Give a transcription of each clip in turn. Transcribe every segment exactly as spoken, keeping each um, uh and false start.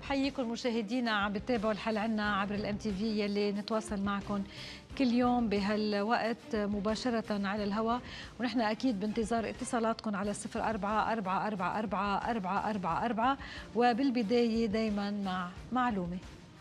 بحييكم مشاهدينا عم بتابعوا الحلقة عنا عبر الام تي في يلي نتواصل معكم كل يوم بهالوقت مباشرة على الهواء، ونحن أكيد بانتظار اتصالاتكم على صفر أربعة أربعة أربعة أربعة أربعة أربعة أربعة. وبالبداية دايما مع معلومة.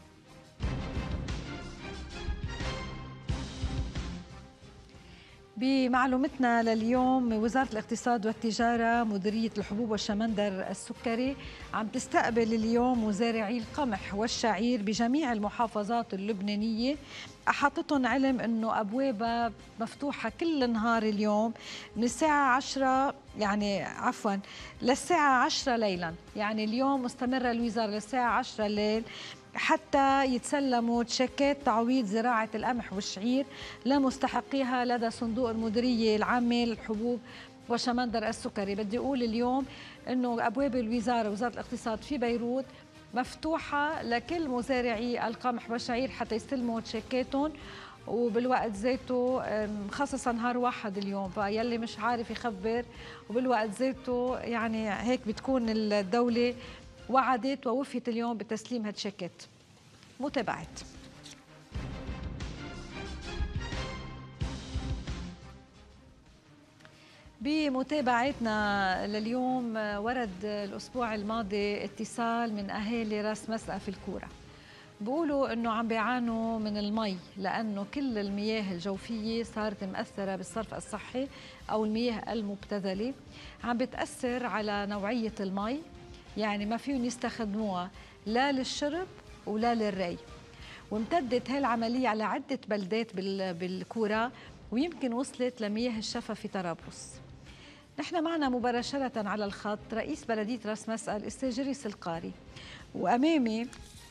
بمعلومتنا لليوم، وزارة الاقتصاد والتجارة مديرية الحبوب والشمندر السكري عم تستقبل اليوم مزارعي القمح والشعير بجميع المحافظات اللبنانية. أحاطتهم علم أنه أبوابها مفتوحة كل نهار اليوم من الساعة عشرة، يعني عفوا للساعة عشرة ليلا، يعني اليوم مستمرة الوزارة للساعة عشرة الليل حتى يتسلموا تشيكات تعويض زراعة القمح والشعير لمستحقيها لدى صندوق المديرية العامة للحبوب وشمندر السكري. بدي أقول اليوم أنه أبواب الوزارة وزارة الاقتصاد في بيروت مفتوحة لكل مزارعي القمح والشعير حتى يستلموا تشيكاتهم، وبالوقت ذاته مخصصة نهار واحد اليوم، فيلي مش عارف يخبر وبالوقت ذاته يعني هيك بتكون الدولة وعدت ووفيت اليوم بتسليم هالتشيكات. متابعات. بمتابعتنا لليوم، ورد الأسبوع الماضي اتصال من أهالي راس مسقة في الكورة، بيقولوا إنه عم بيعانوا من المي لأنه كل المياه الجوفية صارت مأثرة بالصرف الصحي أو المياه المبتذلة، عم بتأثر على نوعية المي، يعني ما فيهم يستخدموها لا للشرب ولا للري. وامتدت هالعملية على عدة بلدات بالكورة، ويمكن وصلت لمياه الشفا في طرابلس. نحن معنا مباشرة على الخط رئيس بلدية راس مسقة الأستاذ جريس القاري، وأمامي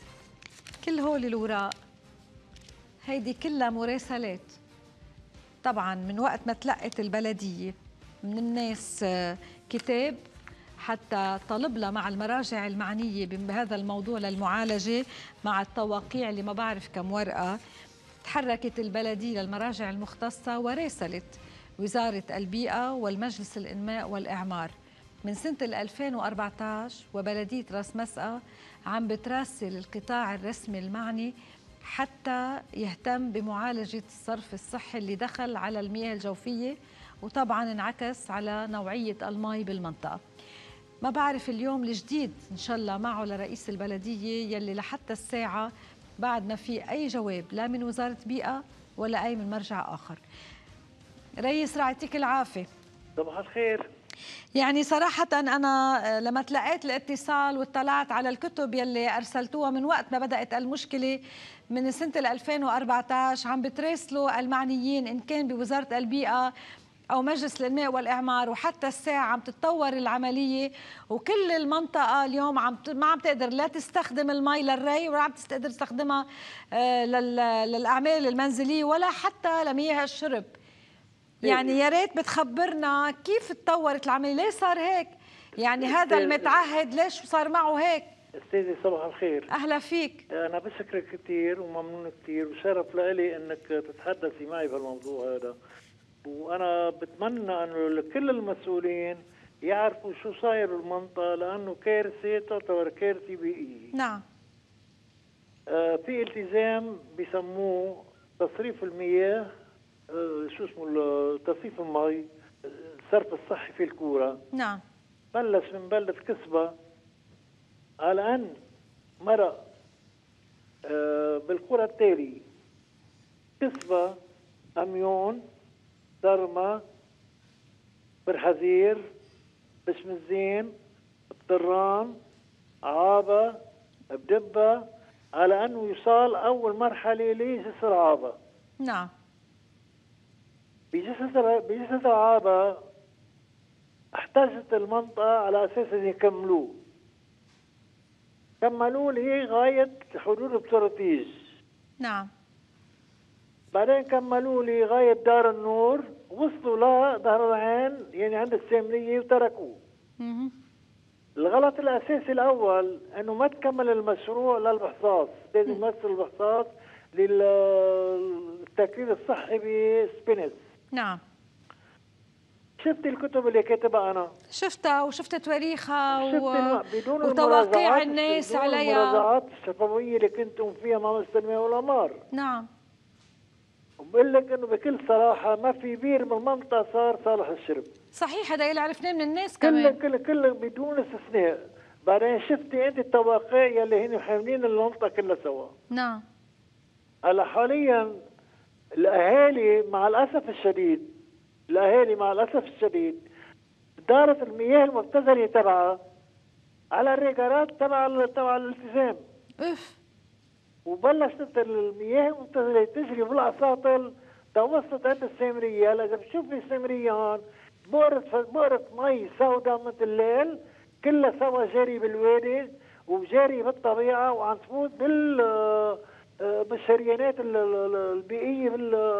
كل هول الوراق هيدي كلها مراسلات طبعا من وقت ما تلقت البلدية من الناس كتاب حتى طلب لها مع المراجع المعنية بهذا الموضوع للمعالجة مع التوقيع اللي ما بعرف كم ورقة. تحركت البلدية للمراجع المختصة وراسلت وزارة البيئة والمجلس الإنماء والإعمار من سنة ألفين وأربعة عشر، وبلدية راس مسقة عم بتراسل القطاع الرسمي المعني حتى يهتم بمعالجة الصرف الصحي اللي دخل على المياه الجوفية وطبعا انعكس على نوعية المي بالمنطقة. ما بعرف اليوم الجديد إن شاء الله معه لرئيس البلدية يلي لحتى الساعة بعد ما في أي جواب لا من وزارة بيئة ولا أي من مرجع آخر. رئيس رعيتك العافية. صباح الخير. يعني صراحة أنا لما تلقيت الاتصال واطلعت على الكتب يلي أرسلتوها من وقت ما بدأت المشكلة من سنة ألفين وأربعة عشر عم بتراسلوا المعنيين إن كان بوزارة البيئة أو مجلس الإنماء والإعمار، وحتى الساعة عم تتطور العملية وكل المنطقة اليوم عم ما عم تقدر لا تستخدم المي للري ولا عم تقدر تستخدمها للأعمال المنزلية ولا حتى لمياه الشرب. يعني يا ريت بتخبرنا كيف تطورت العملية، ليش صار هيك؟ يعني هذا المتعهد ليش صار معه هيك؟ استاذي صباح الخير. أهلا فيك. أنا بشكرك كثير وممنون كثير وشرف لي إنك تتحدثي معي بهالموضوع هذا، وأنا بتمنى إنه كل المسؤولين يعرفوا شو صاير بالمنطقة لأنه كارثة تعتبر كارثة بيئية. نعم. آه في التزام بسموه تصريف المياه، آه شو اسمه تصريف المي، الصرف الصحي في الكورة. نعم. بلش من بلدة كسبة على أن مرق آه بالقرى التالي: كسبة، أميون، درما، برحزير، بشمزين، بطران، عابة، بدبة، على أنه يصال أول مرحلة لجسر عابة. نعم. بجسر بجسر عابة احتاجت المنطقة على أساس أن يكملوه. كملوه لي غاية حدود بطرطيج. نعم. بعدين كملوا لي غاية دار النور، وصلوا لظهر العين يعني عند السامرية وتركوه. مم. الغلط الأساسي الأول أنه ما تكمل المشروع للبحصاص، لازم يمثل البحصاص للتكرير الصحي بسبينس. نعم. شو شفتي الكتب اللي كاتبها انا؟ شفتها وشفت تواريخها و... بدون وتوقيع الناس بدون عليها. المراجعات الشفويه اللي كنتم فيها مع التنميه والاعمار. نعم. وبقول لك انه بكل صراحه ما في بير من المنطقه صار صالح للشرب. صحيح، هذا اللي عرفناه من الناس كله كمان. كله كله بدون استثناء. بعدين شفتي انت التوقيع يلي هن حاملين المنطقه كلها سوا. نعم. هلا حاليا الاهالي مع الاسف الشديد الاهالي مع الاسف الشديد دارت المياه المبتذله تبعها على الريجارات تبع تبع الالتزام. اف. وبلشت المياه المبتذله تجري بالاساطل توصلت عند السامريه. هلا اذا بتشوفي السامريه هون بؤرة بؤرة مي سوداء مثل الليل كلها سوا جاري بالوادي وجاري بالطبيعه وعم تفوت بال بالشريانات البيئيه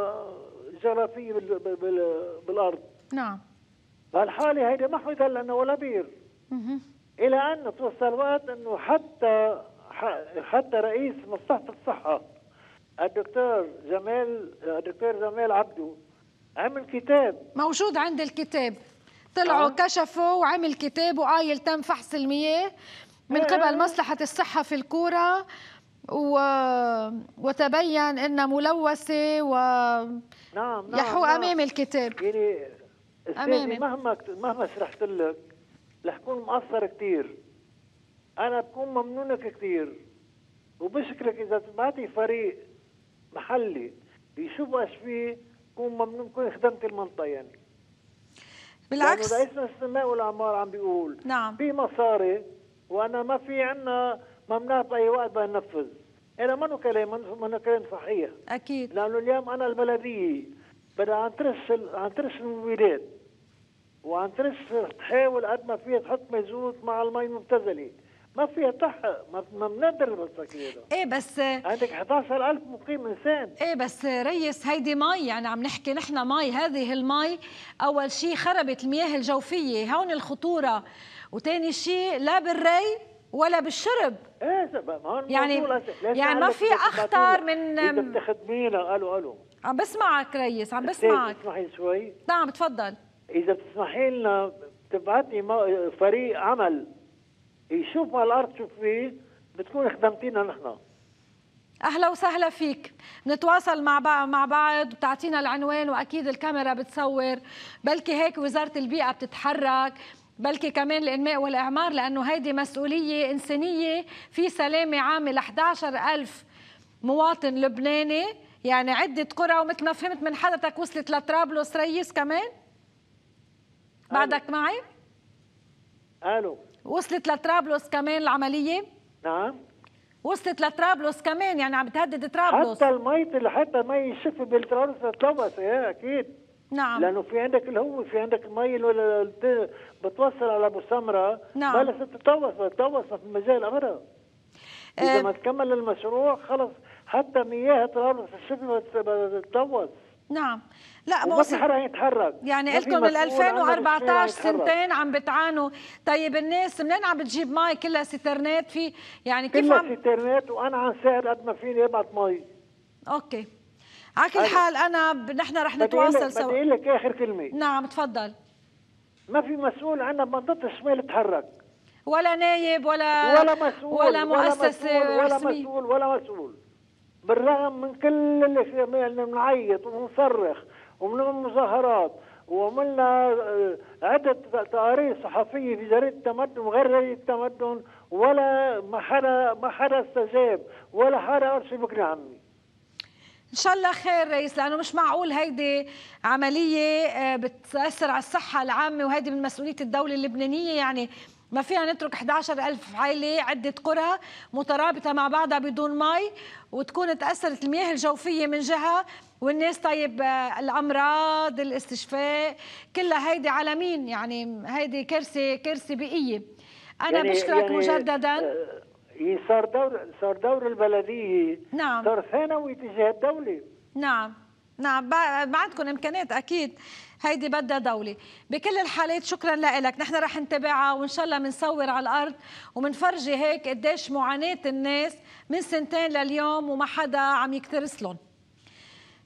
بالجغرافيه بالارض. نعم. بهالحاله هيدي ما حيضل لنا ولا بير. اها. الى ان توصل الوقت انه حتى حتى رئيس مصلحه الصحه الدكتور جمال الدكتور جمال عبده عمل كتاب موجود عند الكتاب. طلعوا آه. كشفوا وعمل كتاب وقايل تم فحص المياه من قبل مصلحه الصحه في الكوره و... وتبين انها ملوثه و نعم نعم يحو نعم. امام الكتاب. يعني امامي مهما مهما شرحت لك رح كون مقصر كثير. انا بكون ممنونك كثير وبشكرك اذا تبعتي فريق محلي يشوف ايش فيه بكون ممنون بكون خدمت المنطقه يعني. بالعكس رئيس التنميه والاعمار عم بيقول نعم في مصاري وانا ما في عندنا ممنوع باي وقت بدنا ننفذ. هذا منه كلام منه كلام صحيح. اكيد. لانه اليوم انا البلديه بدها عم ترش عم ترش المبيدات وعم ترش تحاول قد ما فيها تحط مازوت مع المي المبتذله. ما فيها تحقق ما بنقدر بالسكينه. ايه بس عندك إحدى عشر ألف مقيم انسان. ايه بس ريس هيدي مي يعني عم نحكي نحن مي. هذه المي اول شيء خربت المياه الجوفيه هون الخطوره وثاني شيء لا بالري ولا بالشرب. ايه هون يعني يعني ما في اخطر من اذا بتخدمينا. قالوا قالوا عم بسمعك ريس عم بسمعك. تسمحي شوي؟ نعم تفضل. اذا بتسمحي لنا تبعتي فريق عمل يشوف على الارض شو فيه بتكون خدمتينا نحن. اهلا وسهلا فيك. نتواصل مع بعض مع بعض بتعطينا العنوان واكيد الكاميرا بتصور. بلكي هيك وزاره البيئه بتتحرك بلكي كمان الانماء والاعمار لانه هيدي مسؤوليه انسانيه في سلامه عامه ل إحدى عشر ألف مواطن لبناني يعني عده قرى ومثل ما فهمت من حضرتك وصلت لطرابلس ريس كمان. بعدك معي؟ الو وصلت لطرابلس كمان العمليه؟ نعم وصلت لطرابلس كمان يعني عم بتهدد طرابلس. حتى المي حتى المي الشفي بالطرابلس تلوث. ايه اكيد. نعم. لانه في عندك الهو في عندك المي اللي بتوصل على ابو سمره. نعم. بلشت تتلوث بتتلوث في المجال ابدا. اذا أه ما تكمل المشروع خلص حتى مياه طرابلس الشفي بتتلوث. نعم. لا ما في حدا يتحرك. يعني قلتوا من ألفين وأربعة عشر سنتين عم بتعانوا. طيب الناس منين عم بتجيب مي؟ كلها سيترنات في يعني كيف كلها عم... سيترنات وانا عم ساعد قد ما فيني ابعت مي. اوكي على كل حال انا ب... نحن رح نتواصل سوا. بدي اقول لك اخر كلمه. نعم تفضل. ما في مسؤول عندنا بمنطقه الشمال تحرك ولا نايب ولا ولا مسؤول ولا مؤسسه ولا مسؤول ولا رسمية. مسؤول ولا مسؤول بالرغم من كل اللي بنعيط وبنصرخ ومن المظاهرات وعملنا عدة تقارير صحفية في جريدة التمدن وغير جريدة التمدن ولا ما حدا ما حدا استجاب ولا حدا قال شو بكري عمي. ان شاء الله خير رئيس لانه مش معقول هيدي عملية بتأثر على الصحة العامة وهيدي من مسؤولية الدولة اللبنانية. يعني ما فيها نترك إحدى عشر ألف عائلة عدة قرى مترابطة مع بعضها بدون مي وتكون تأثرت المياه الجوفية من جهة والناس طيب الأمراض الاستشفاء كلها هيدي على مين؟ يعني هيدي كارثة كارثة بيئية. أنا يعني بشكرك يعني مجددا. صار دور صار دور البلدية. نعم. صار ثانوي تجاه الدولة. نعم نعم ما عندكم امكانيات اكيد هيدي بدها دولة. بكل الحالات شكرا لك. نحن رح نتابعها وان شاء الله بنصور على الارض وبنفرجي هيك قديش معاناة الناس من سنتين لليوم وما حدا عم يكترث لهم.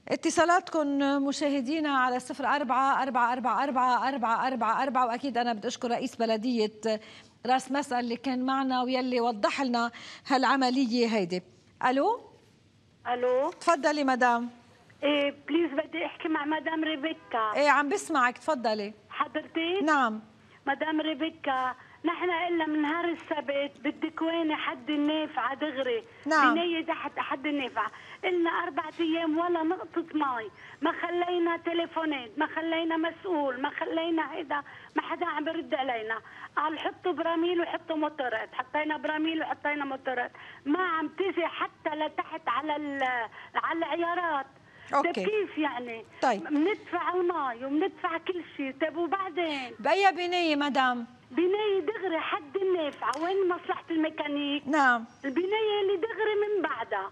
اتصالاتكم مشاهدينا على صفر أربعة أربعة أربعة أربعة أربعة أربعة أربعة، وأكيد أنا بدي أشكر رئيس بلدية راس مسقط اللي كان معنا ويلي وضح لنا هالعملية هيدي. ألو ألو تفضلي مدام. إيه بليز بدي أحكي مع مدام ريبيكا. إيه عم بسمعك تفضلي. حضرتك؟ نعم مدام ريبيكا، نحن قلنا من نهار السبت بدك وين حد النافعة دغري. نعم بنية تحت حد النافعة، قلنا أربع أيام ولا نقطة مي، ما خلينا تليفونات، ما خلينا مسؤول، ما خلينا هيدا، ما حدا عم برد علينا. قال حطوا براميل وحطوا موتورات، حطينا براميل وحطينا موتورات، ما عم تجي حتى لتحت على على العيارات. اوكي طيب كيف يعني؟ طيب بندفع المي وبندفع كل شيء، طيب وبعدين؟ بأي بناية مدام؟ بناية دغري حد النافعة، وين مصلحة الميكانيك؟ نعم البناية اللي دغري من بعدها.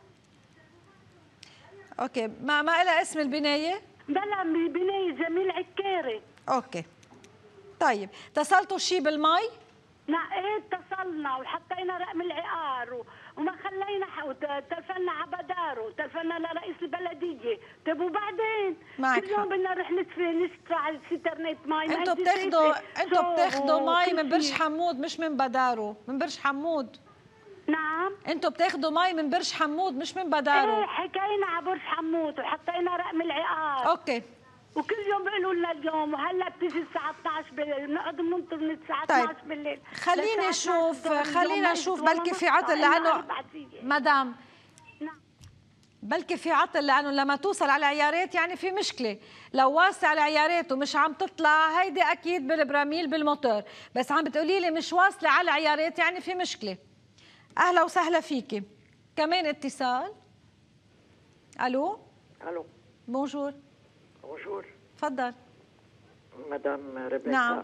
اوكي ما ما لها اسم البناية؟ بلا بناية جميل عكاري. اوكي طيب اتصلتوا شي بالمي؟ نعم ايه اتصلنا وحطينا رقم العقار و... وما خلينا حو... تلفنا على بداره، تلفنا لرئيس البلديه، طيب وبعدين؟ معك كل يوم بدنا نروح ندفع ندفع سيترنت مي. انتوا بتاخذوا انتوا بتاخذوا مي من برج حمود مش من بداره، من برج حمود. نعم انتوا بتاخذوا مي من برج حمود مش من بداره. ايه حكينا على برج حمود وحطينا رقم العقار. اوكي وكل يوم بيقولوا لنا اليوم، وهلا بتيجي الساعة اثنعش بالليل، بنقعد بننطر من الساعة طيب. اثنعش بالليل. خليني اشوف خلينا اشوف بلكي في عطل لانه مدام نعم بلكي في عطل لانه لما توصل على عيارات يعني في مشكله، لو واسع العيارات ومش عم تطلع هيدي اكيد بالبراميل بالموتور، بس عم بتقولي لي مش واصله على عيارات يعني في مشكله. اهلا وسهلا فيكي. كمان اتصال. الو الو بونجور. بونجور تفضل مدام ريبيكا. نعم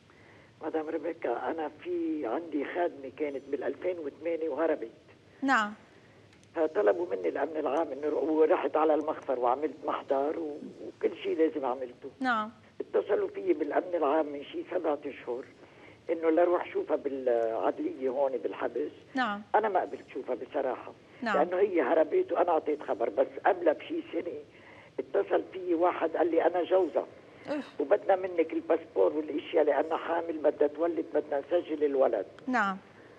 مدام ريبيكا، انا في عندي خادمه كانت بال ألفين وثمانية وهربت. نعم طلبوا مني الامن العام اني ورحت على المخفر وعملت محضر وكل شيء لازم عملته. نعم اتصلوا فيي بالامن العام من شيء سبعة اشهر انه لروح شوفها بالعدليه هون بالحبس. نعم انا ما قبلت شوفها بصراحه. نعم لانه هي هربت وانا اعطيت خبر، بس قبلها بشي سنه اتصل فيي واحد قال لي انا جوزها وبدنا منك الباسبور والاشياء لانها حامل بدها تولد، بدنا نسجل الولد. نعم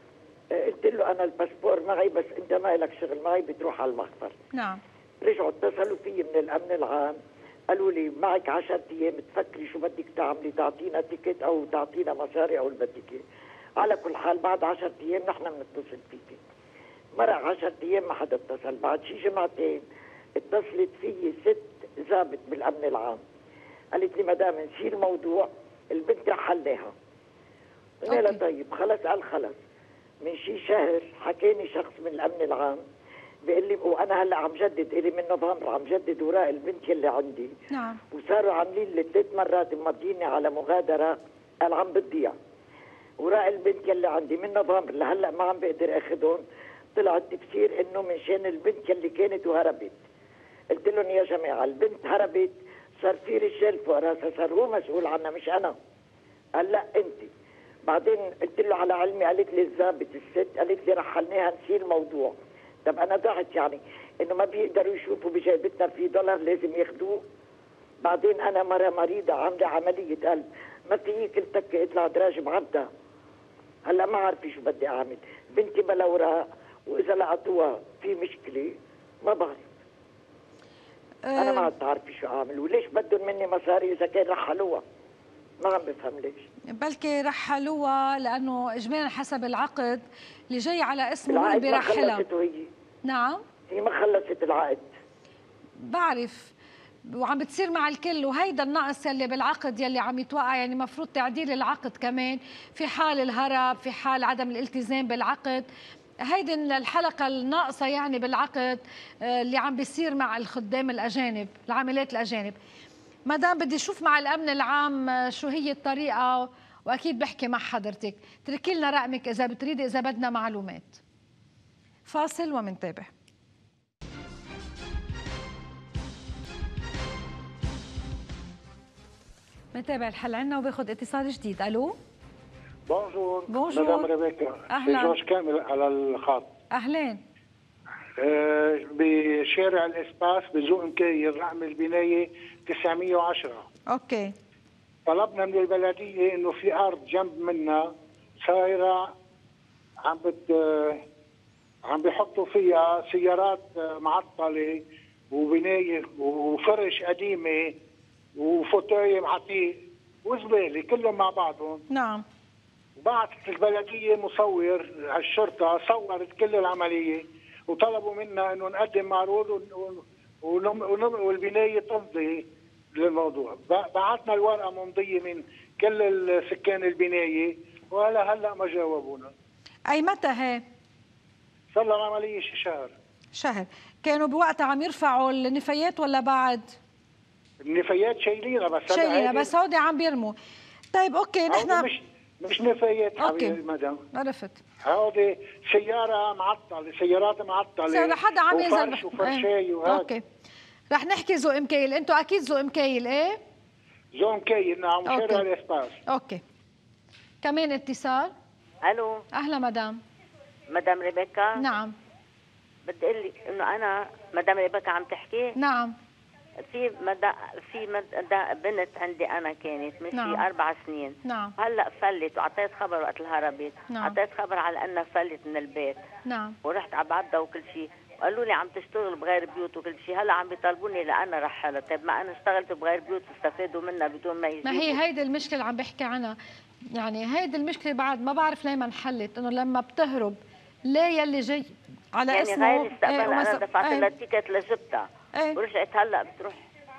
قلت له انا الباسبور معي بس انت ما لك شغل معي، بتروح على المخفر. نعم رجعوا اتصلوا فيي من الامن العام قالوا لي معك عشرة ايام تفكري شو بدك تعملي، تعطينا تيكت او تعطينا مصاري او اللي بدك اياه. على كل حال بعد عشرة ايام نحن بنتصل فيكي. مرق عشرة ايام ما حدا اتصل، بعد شي جمعتين اتصلت فيي ست ضابط بالامن العام قالت لي مدام نسي الموضوع، البنت رحلناها. قلنا لها طيب خلص. قال خلص. من شي شهر حكاني شخص من الامن العام بيقول لي وانا هلا عم جدد الي من نوفمبر عم جدد وراء البنت يلي عندي. نعم وصاروا عاملين لي ثلاث مرات مضيني على مغادره، قال عم بتضيع وراء البنت يلي عندي من نوفمبر لهلا ما عم بقدر اخذهم. طلع التفسير انه من شان البنت يلي كانت وهربت. قلت لهم يا جماعه البنت هربت، صار في رجال فوق راسها، صار هو مسؤول عنها مش انا. قال لا انت. بعدين قلت له على علمي، قالت لي الضابط الست قالت لي رحلناها نسي الموضوع. طب انا ضعت يعني انه ما بيقدروا يشوفوا بجيبتنا في دولار لازم ياخذوه. بعدين انا مره مريضه عامله عمليه قلب، ما في كل تكه اطلع دراج بعبدها. هلا ما عارفه شو بدي اعمل، بنتي بلا اوراق واذا لقطوها في مشكله ما بعرف. انا ما عاد بعرف شو اعمل، وليش بدهم مني مصاري اذا كان رحلوها؟ ما عم بفهم ليش. بلكي رحلوها لانه اجمالا حسب العقد اللي جاي على اسمه هو اللي العقد بيرحلها. ما خلصته هي. نعم هي ما خلصت العقد. بعرف وعم بتصير مع الكل، وهيدا النقص يلي بالعقد يلي عم يتوقع، يعني مفروض تعديل العقد كمان في حال الهرب، في حال عدم الالتزام بالعقد. هيدي الحلقة الناقصة يعني بالعقد اللي عم بيصير مع الخدام الأجانب، العاملات الأجانب. مدام بدي أشوف مع الأمن العام شو هي الطريقة، وأكيد بحكي مع حضرتك. تركي لنا رقمك إذا بتريدي، إذا بدنا معلومات. فاصل ومنتابع. منتابع الحل عنا وباخذ اتصال جديد. ألو بونجور. بونجور مدام ريبيكا. أهلا. جورج كامل على الخط. أهلين. آه بشارع الاسباس بذوق مكايل رقم البنايه تسعمية وعشرة. اوكي. طلبنا من البلديه انه في ارض جنب منا صايره عم بت عم بيحطوا فيها سيارات معطله وبنايه وفرش قديمه وفوتويه معطيه وزباله كلهم مع بعضهم. نعم. وبعثت البلديه مصور الشرطه صورت كل العمليه وطلبوا منا انه نقدم معروض والبنايه تمضي للموضوع. بعثنا الورقه ممضيه من كل سكان البنايه وهلا هلا ما جاوبونا. اي متى هي؟ صار لها العمليه شي شهر. شهر. كانوا بوقتها عم يرفعوا النفايات ولا بعد؟ النفايات شايلينها بس شايلينها بس هودي عم بيرموا. طيب اوكي نحن مش مش نفايات حبيبي مدام. عرفت. هودي سياره معطله، سيارات معطله. سيارة حدا عم ينزل وفرش وفرشاي وهذا. اوكي. رح نحكي ذوق مكايل، انتم اكيد ذوق مكايل ايه؟ ذوق مكايل نعم شارع الاسباس. اوكي. كمان اتصال. الو. اهلا مدام. مدام ريبيكا. نعم. بدي اقول لك انه انا مدام ريبيكا عم تحكي؟ نعم. في مدى في مدى بنت عندي انا كانت من نعم. في اربع سنين. نعم. هلا فلت وعطيت خبر وقت الهربت. نعم. عطيت خبر على انها فلت من البيت. نعم. ورحت على بعضها وكل شيء، وقالوا لي عم تشتغل بغير بيوت وكل شيء، هلا عم بيطالبوني لأنا رحلت. طيب ما انا اشتغلت بغير بيوت واستفادوا منها بدون ما يجيبوا. ما هي هيدي المشكله اللي عم بحكي عنها، يعني هيدي المشكله بعد ما بعرف ليه ما انحلت، انه لما بتهرب ليه يلي جاي على يعني اسمه غير استقبال. ايه انا دفعت لها ايه التيكت لجبتها ايه ورجعت هلا بتروح.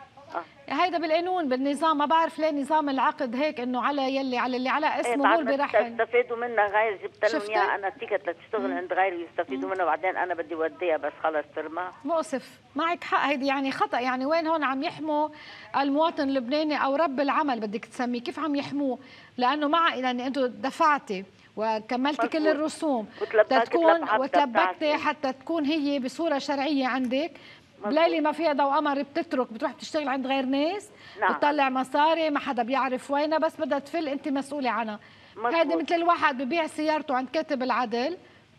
آه. هيدا بالقانون بالنظام، ما بعرف ليه نظام العقد هيك انه على يلي على اللي على اسمه هو اللي بيرحل. يستفيدوا منها غير، جبت لهم اياها انا التيكت لتشتغل عند غيري ويستفيدوا منها، وبعدين انا بدي وديها بس خلص ترمى. مؤسف، معك حق، هيدي يعني خطا. يعني وين هون عم يحموا المواطن اللبناني او رب العمل بدك تسميه، كيف عم يحموه؟ لانه مع يعني انتم دفعتي وكملتي كل الرسوم تتكون وتلبكتي حتى تكون هي بصوره شرعيه عندك. بليلي ما فيها ضوء قمر بتترك بتروح بتشتغل عند غير ناس. نعم. بتطلع مصاري ما حدا بيعرف وينها، بس بدها تفل انت مسؤوله عنها. هيدي مثل الواحد ببيع سيارته عند كاتب العدل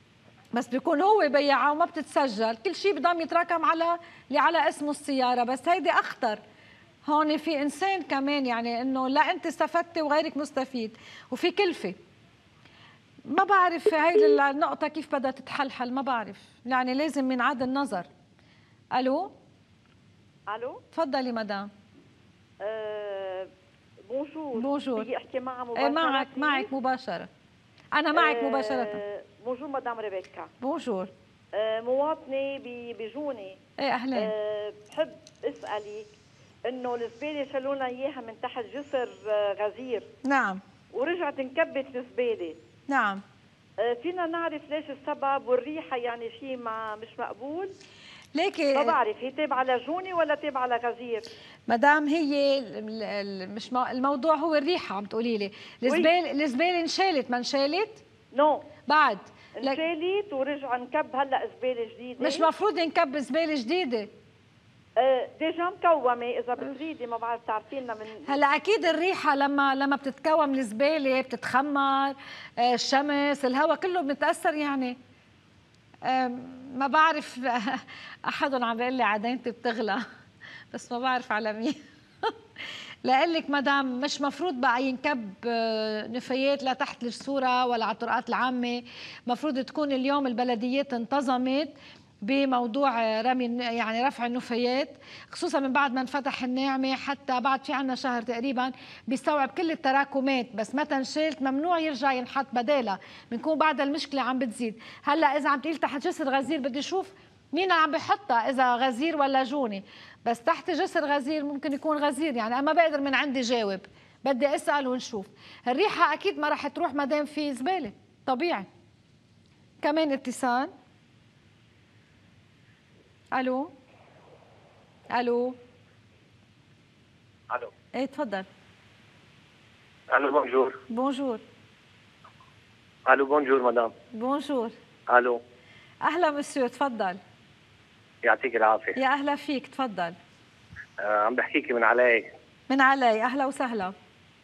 بس بيكون هو بيعها وما بتتسجل، كل شيء بضم يتراكم على اللي على اسمه السياره. بس هيدي اخطر، هون في انسان كمان، يعني انه لا انت استفدتي وغيرك مستفيد وفي كلفه. ما بعرف هيدي النقطه كيف بدها تتحلحل، ما بعرف، يعني لازم ينعاد النظر. الو. الو. تفضلي مدام. أه بونجور. بونجور. بدي احكي معها مباشره. ايه معك معك مباشره. انا معك أه مباشره. بونجور مدام ريبيكا. بونجور. أه مواطنه بجوني. ايه اهلا. أه بحب اسالك انه الزباله شالوا لنا اياها من تحت جسر غزير. نعم. ورجعت انكبت الزباله. نعم. أه فينا نعرف ليش السبب؟ والريحه يعني شيء ما مش مقبول. ليكي ما بعرف هي تابعه لجوني ولا تابعه لغزير. مدام هي مش الموضوع هو الريحه، عم تقولي لي الزباله الزباله انشالت ما انشالت؟ نو no. بعد انشالت ورجع نكب هلا زباله جديده. مش مفروض نكب زباله جديده؟ آه ديجا مكومه اذا بتريدي، ما بعرف تعرفينا من هلا اكيد الريحه لما لما بتتكوم الزباله بتتخمر، آه الشمس الهواء كله بنتاثر. يعني ما بعرف احدهم عم بيقول لي عدينتي بتغلى بس ما بعرف على مين. لأقول لك مدام مش مفروض بقى ينكب نفايات لا تحت الصوره ولا على الطرقات العامه. مفروض تكون اليوم البلديات انتظمت بموضوع رمي يعني رفع النفايات، خصوصا من بعد ما انفتح الناعمه، حتى بعد في عنا شهر تقريبا بيستوعب كل التراكمات، بس متى انشالت ممنوع يرجع ينحط بدالها، بنكون بعد المشكله عم بتزيد. هلا اذا عم تقول تحت جسر غزير بدي اشوف مين عم بحطها، اذا غزير ولا جوني. بس تحت جسر غزير ممكن يكون غزير، يعني انا ما بقدر من عندي جاوب، بدي اسال ونشوف. الريحه اكيد ما رح تروح ما دام في زباله، طبيعي. كمان اتصال. الو. الو. الو. ايه تفضل. الو بونجور. بونجور. الو بونجور مدام. بونجور. الو. اهلا مسيو، تفضل. يعطيك العافيه. يا اهلا فيك، تفضل. آه عم بحكيكي من علي. من علي، اهلا وسهلا.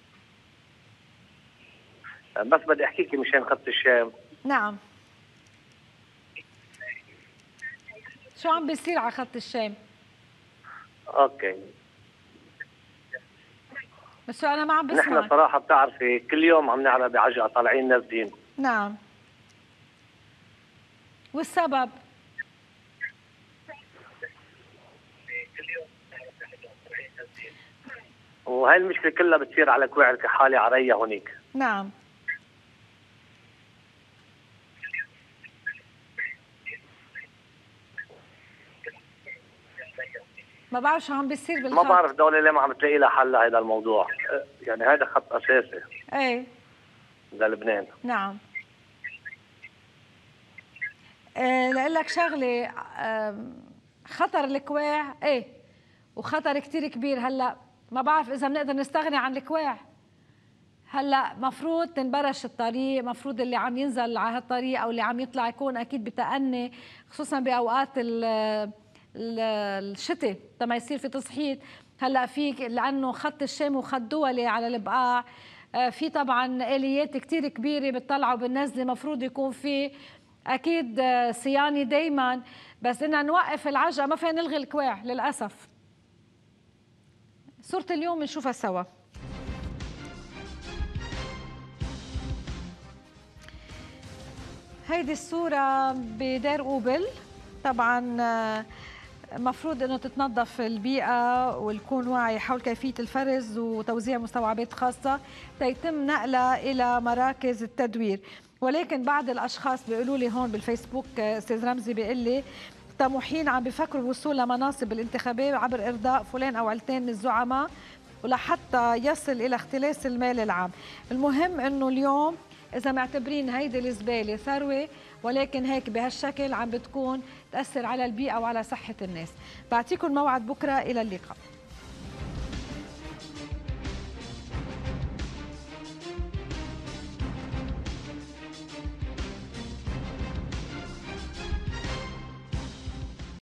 آه بس بدي احكيكي مشان خط الشام. نعم. شو عم بيصير على خط الشام؟ اوكي. بس انا ما عم بسمع. نحن صراحه بتعرفي كل يوم عم نعلى بعجقه طالعين نازلين. نعم. والسبب؟ وهي المشكله كلها بتصير على كوع الكحالي عريا هونيك. نعم. ما بعرف شو عم بيصير بالخط. ما بعرف الدولة ليه ما عم تلاقي لها حل لهذا الموضوع، يعني هذا خط أساسي. ايه للبنان. نعم. أه لأقول لك شغلة، أه خطر الكواع ايه وخطر كتير كبير. هلا ما بعرف إذا بنقدر نستغني عن الكواع. هلا مفروض تنبرش الطريق، مفروض اللي عم ينزل على هالطريق أو اللي عم يطلع يكون أكيد بتأني، خصوصا بأوقات الشتاء لما يصير في تصحيح. هلا في لانه خط الشام وخط دولي على البقاع، في طبعا اليات كثير كبيره بتطلعوا بالنزله، مفروض يكون في اكيد صيانه دائما، بس بدنا نوقف العجقه، ما فينا نلغي الكواع للاسف. صوره اليوم بنشوفها سوا. هيدي الصوره بدير قوبل، طبعا مفروض انه تتنظف البيئه والكون واعي حول كيفيه الفرز وتوزيع مستوعبات خاصه تيتم نقلها الى مراكز التدوير. ولكن بعض الاشخاص بيقولوا لي هون بالفيسبوك، استاذ رمزي بيقول لي طموحين عم بفكروا بالوصول لمناصب الانتخابيه عبر ارضاء فلان او علتين من الزعماء ولحتى يصل الى اختلاس المال العام. المهم انه اليوم إذا معتبرين هيدي الزبالة ثروة، ولكن هيك بهالشكل عم بتكون تأثر على البيئة وعلى صحة الناس. بعطيكم موعد بكرة، إلى اللقاء.